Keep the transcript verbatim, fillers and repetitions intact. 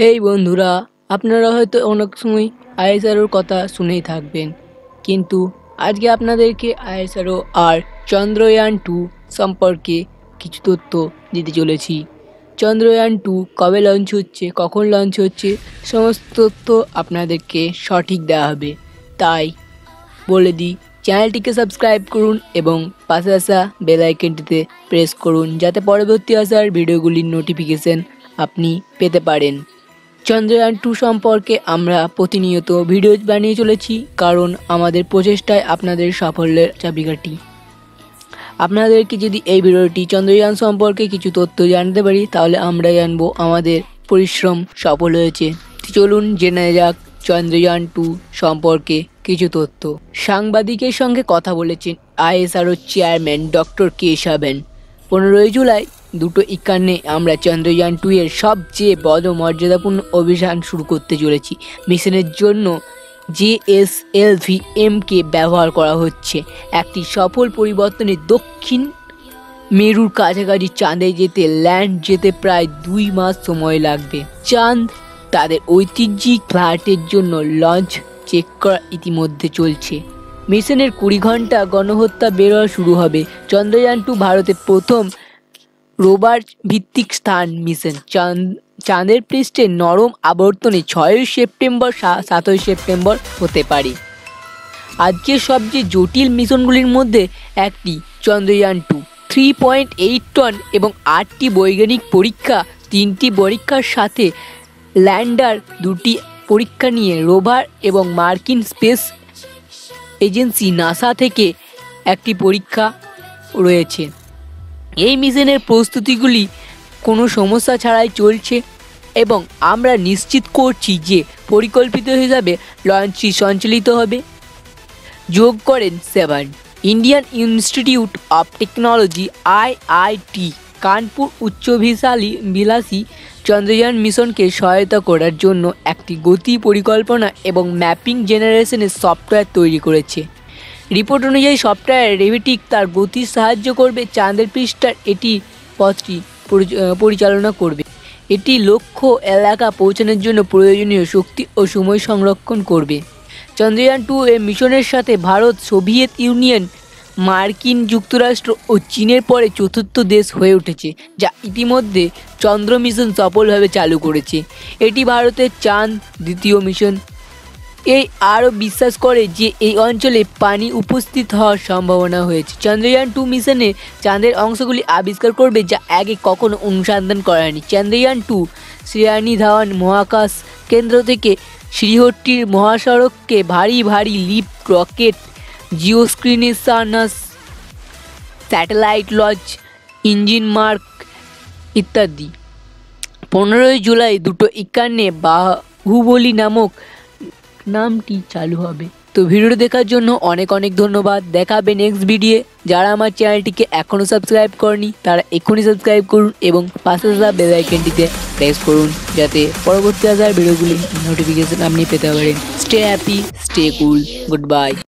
হেই বন্ধুরা, আপনারা হয়তো অনেক সময় আইএসআরওর কথা শুনেই থাকবেন, কিন্তু আজকে আপনাদেরকে আইএসআরও আর চন্দ্রয়ান টু সম্পর্কে কিছু তথ্য দিতে চলেছি। চন্দ্রয়ান টু কবে লঞ্চ হচ্ছে, কখন লঞ্চ হচ্ছে, সমস্ত তথ্য আপনাদেরকে সঠিক দেওয়া হবে। তাই বলে দিই, চ্যানেলটিকে সাবস্ক্রাইব করুন এবং পাশে আসা বেল আইকনটিতে প্রেস করুন, যাতে পরবর্তী আসার ভিডিওগুলির নোটিফিকেশন আপনি পেতে পারেন। চন্দ্রয়ান টু সম্পর্কে আমরা প্রতিনিয়ত ভিডিও বানিয়ে চলেছি, কারণ আমাদের প্রচেষ্টায় আপনাদের সাফল্যের চাবিকাঠি। আপনাদেরকে যদি এই ভিডিওটি চন্দ্রয়ান সম্পর্কে কিছু তথ্য জানতে পারি, তাহলে আমরা জানবো আমাদের পরিশ্রম সফল হয়েছে। চলুন জেনে যাক চন্দ্রয়ান টু সম্পর্কে কিছু তথ্য। সাংবাদিকের সঙ্গে কথা বলেছেন ISRO chairman doctor K Sivan. পনেরোই জুলাই দুটো একান্নে আমরা চন্দ্রয়ান টু এর সবচেয়ে বড় মর্যাদাপূর্ণ অভিযান শুরু করতে চলেছি। মিশনের জন্য জিএসএলভি এম কে ব্যবহার করা হচ্ছে। একটি সফল পরিবর্তনে দক্ষিণ মেরুর কাছাকাছি চাঁদে যেতে ল্যান্ড যেতে প্রায় দুই মাস সময় লাগবে। চাঁদ তাদের ঐতিহ্যিক ফ্লাইটের জন্য লঞ্চ চেক করা ইতিমধ্যে চলছে। মিশনের কুড়ি ঘন্টা গণহত্যা বেরোয়া শুরু হবে। চন্দ্রয়ান টু ভারতের প্রথম রোভার ভিত্তিক স্থান মিশন। চাঁদ চাঁদের পৃষ্ঠে নরম আবর্তনে ছয়ই সেপ্টেম্বর সাতই সেপ্টেম্বর হতে পারে। আজকের সবচেয়ে জটিল মিশনগুলির মধ্যে একটি Chandrayaan two. Three point eight ton এবং আটটি বৈজ্ঞানিক পরীক্ষা, তিনটি পরীক্ষার সাথে ল্যান্ডার, দুটি পরীক্ষা নিয়ে রোভার এবং মার্কিন স্পেস এজেন্সি নাসা থেকে একটি পরীক্ষা রয়েছে। এই মিশনের প্রস্তুতিগুলি কোনো সমস্যা ছাড়াই চলছে এবং আমরা নিশ্চিত করছি যে পরিকল্পিত হিসাবে লঞ্চটি সঞ্চালিত হবে। যোগ করেন Sivan. Indian Institute of Technology IIT Kanpur উচ্চভিশালী বিলাসী চন্দ্রযান মিশনকে সহায়তা করার জন্য একটি গতি পরিকল্পনা এবং ম্যাপিং জেনারেশনের সফটওয়্যার তৈরি করেছে। রিপোর্ট অনুযায়ী সফটওয়্যার রেভিটিক তার গতি সাহায্য করবে চাঁদের পৃষ্ঠার এটি পথটি পরিচালনা করবে। এটি লক্ষ্য এলাকা পৌঁছানোর জন্য প্রয়োজনীয় শক্তি ও সময় সংরক্ষণ করবে। চন্দ্রয়ান টু এ মিশনের সাথে ভারত, সোভিয়েত ইউনিয়ন, মার্কিন যুক্তরাষ্ট্র ও চীনের পরে চতুর্থ দেশ হয়ে উঠেছে, যা ইতিমধ্যে চন্দ্র মিশন সফলভাবে চালু করেছে। এটি ভারতের চাঁদ দ্বিতীয় মিশন। এই আরও বিশ্বাস করে যে এই অঞ্চলে পানি উপস্থিত হওয়ার সম্ভাবনা হয়েছে। চন্দ্রয়ান টু মিশনে চাঁদের অংশগুলি আবিষ্কার করবে যা আগে কখনো অনুসন্ধান করা হয়নি। চন্দ্রয়ান টু শ্রীহানি ধাওয়ান মহাকাশ কেন্দ্র থেকে শ্রীহট্টির মহাসড়ককে ভারী ভারী lift, rocket, geosynchronous, satellite launch, engine mark ইত্যাদি। পনেরোই জুলাই দুটো একান্নে বাহুবলী নামক নামটি চালু হবে। তো ভিডিওটি দেখার জন্য অনেক অনেক ধন্যবাদ। দেখা হবে নেক্সট ভিডিও। যারা আমার চ্যানেলটিকে এখনও সাবস্ক্রাইব করেনি তারা এক্ষুনি সাবস্ক্রাইব করুন এবং পাশে আসা বেল আইকনটিতে প্রেস করুন, যাতে পরবর্তী আসার ভিডিওগুলি নোটিফিকেশন আপনি পেতে পারেন। Stay happy, stay cool, good by.